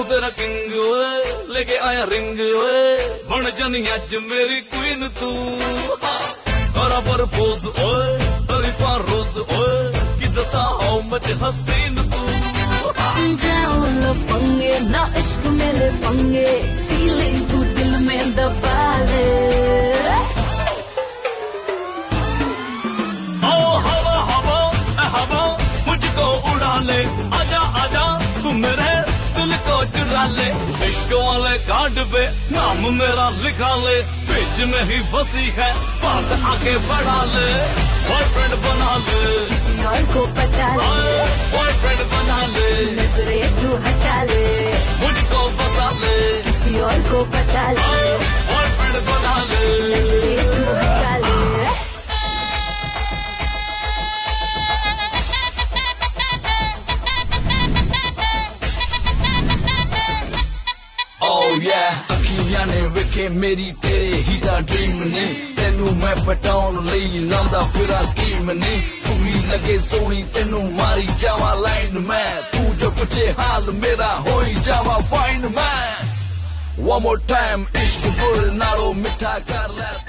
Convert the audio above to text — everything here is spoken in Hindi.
तेरा किंग ओए लेके आया रिंग ओए बन जानी अज मेरी क्वीन तू करा प्रपोज ओए तरीफा रोज ओए कि दसा हाउ मच हसीन तू जाओ लफंगे ना इश्क मेरे पंगे फीलिंग तू दिल में दबा ले मुझको उड़ा ले आजा आजा तू मेरे दिल को चुरा ले इश्क वाले कार्ड पे नाम मेरा लिखा ले बीच में ही बसी है बात आगे बढ़ा ले बॉयफ्रेंड बना ले किसी और को पता ले बॉयफ्रेंड बना ले नजरे तू हटा ले मुझको फंसा ले किसी और को पता ले बॉयफ्रेंड बना ले नजरे तू हटा ले Oh yeah, अखियां ने वेखे मेरी तेरे ही दा ड्रीम ने तेनू मैं पटाउन लई लांदा फिरा स्कीम ने तू ही लगे सोनी तेनू मारी जावा लाइन में तू जो पूछे हाल मेरा होई जावा फाइन मैं One more time इश्क बुल नालो मिठा कर ले